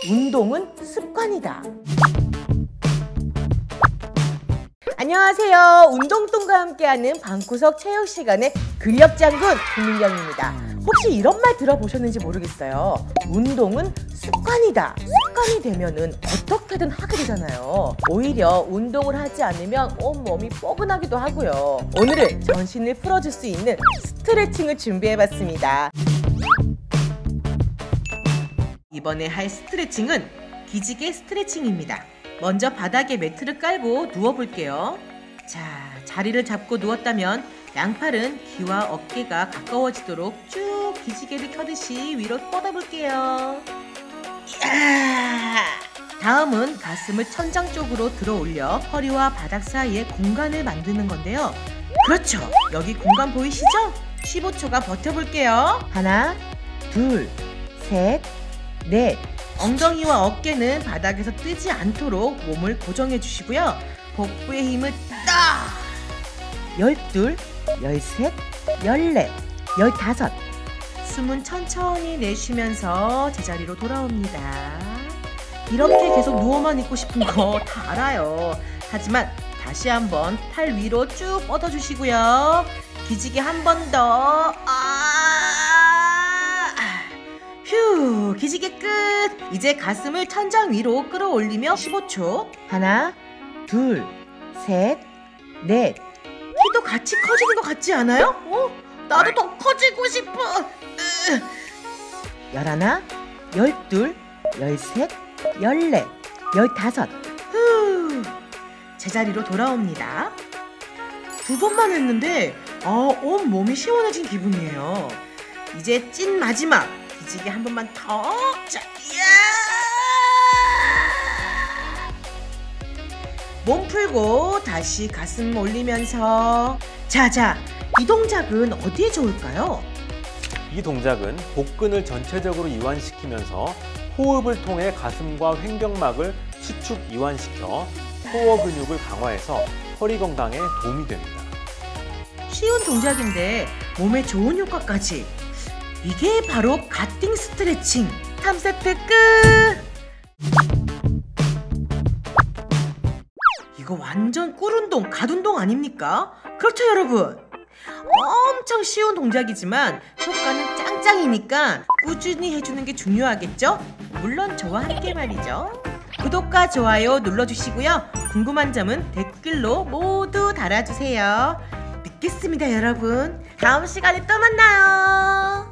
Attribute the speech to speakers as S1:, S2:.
S1: 운동은 습관이다. 안녕하세요. 운동동과 함께하는 방구석 체육 시간의 근력장군 김민경입니다. 혹시 이런 말 들어보셨는지 모르겠어요. 운동은 습관이다. 습관이 되면은 어떻게든 하게 되잖아요. 오히려 운동을 하지 않으면 온몸이 뻐근하기도 하고요. 오늘은 전신을 풀어줄 수 있는 스트레칭을 준비해봤습니다. 이번에 할 스트레칭은 기지개 스트레칭입니다. 먼저 바닥에 매트를 깔고 누워볼게요. 자, 자리를 잡고 누웠다면 양팔은 귀와 어깨가 가까워지도록 쭉 기지개를 켜듯이 위로 뻗어볼게요. 다음은 가슴을 천장 쪽으로 들어 올려 허리와 바닥 사이에 공간을 만드는 건데요. 그렇죠! 여기 공간 보이시죠? 15초가 버텨볼게요. 하나, 둘, 셋, 넷. 엉덩이와 어깨는 바닥에서 뜨지 않도록 몸을 고정해 주시고요. 복부의 힘을 딱! 12, 13, 14, 15. 숨은 천천히 내쉬면서 제자리로 돌아옵니다. 이렇게 계속 누워만 있고 싶은 거 다 알아요. 하지만 다시 한번 팔 위로 쭉 뻗어주시고요. 기지개 한 번 더. 휴, 기지개 끝! 이제 가슴을 천장 위로 끌어올리며 15초. 하나, 둘, 셋, 넷. 키도 같이 커지는 것 같지 않아요? 나도 더 커지고 싶어. 11, 12, 13, 14, 15. 후, 제자리로 돌아옵니다. 2번만 했는데 온 몸이 시원해진 기분이에요. 이제 찐 마지막 기지개 한 번만 더. 자, 몸 풀고 다시 가슴 올리면서. 자, 이 동작은 어디에 좋을까요?
S2: 이 동작은 복근을 전체적으로 이완시키면서 호흡을 통해 가슴과 횡격막을 수축 이완시켜 코어 근육을 강화해서 허리 건강에 도움이 됩니다.
S1: 쉬운 동작인데 몸에 좋은 효과까지. 이게 바로 가띵 스트레칭. 3세트 끝! 이거 완전 꿀운동, 갓운동 아닙니까? 그렇죠, 여러분? 엄청 쉬운 동작이지만 효과는 짱짱이니까 꾸준히 해주는 게 중요하겠죠? 물론 저와 함께 말이죠. 구독과 좋아요 눌러주시고요. 궁금한 점은 댓글로 모두 달아주세요. 믿겠습니다, 여러분. 다음 시간에 또 만나요.